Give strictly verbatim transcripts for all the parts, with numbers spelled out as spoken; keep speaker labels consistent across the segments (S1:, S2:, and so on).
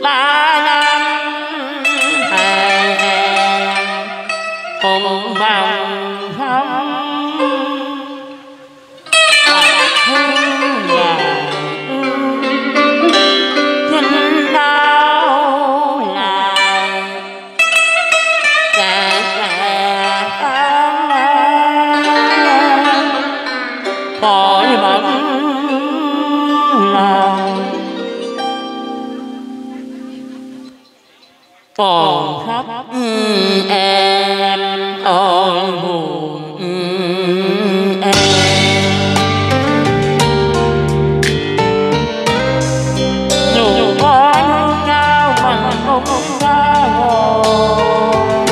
S1: ba năm hè cùng bằng không hương nhà xin đau lại kẻ kẻ khỏi bận lòng còn khóc em ôi buồn em dù có nhau mình cũng xa rồi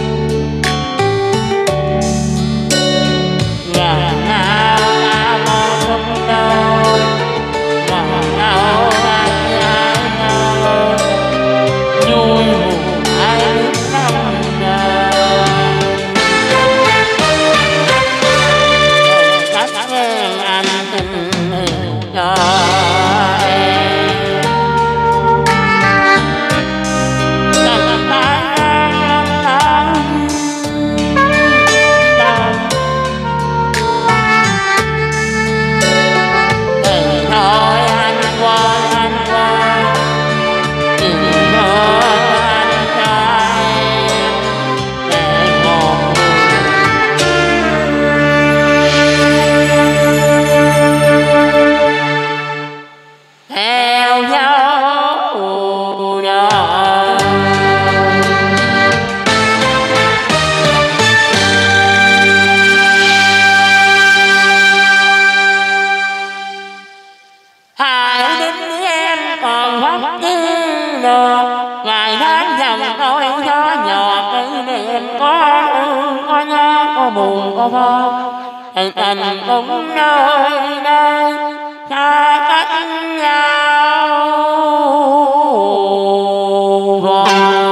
S1: ngày nào ta mơ không đâu ngày nào ta nhớ nhau vui buồn ai biết năm đời các em anh tình cho ngày tháng dầm đôi gió nhỏ kỷ niệm có có nhớ có buồn có vui tình tình cũng nơi đây xa cách nhau rồi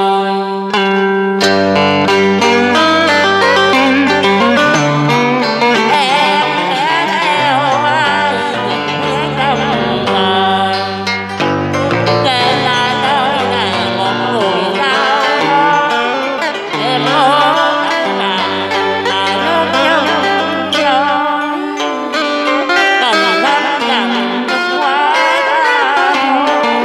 S1: em sẽ theo ai nhìn phía trong đời để lại nơi này một người đau em ơi tất cả là nước nhân rồi tình thân chẳng quá đau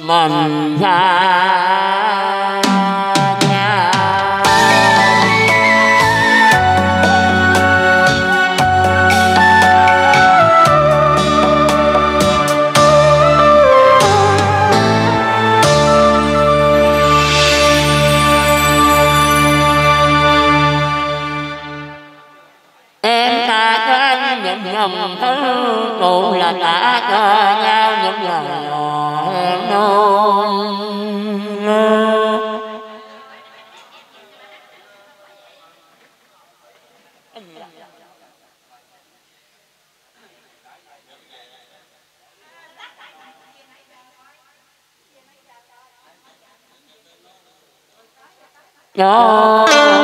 S1: mình xa nhau. Em ta cho anh những dòng thứ đủ là ta cho nhau những dòng em nôn no.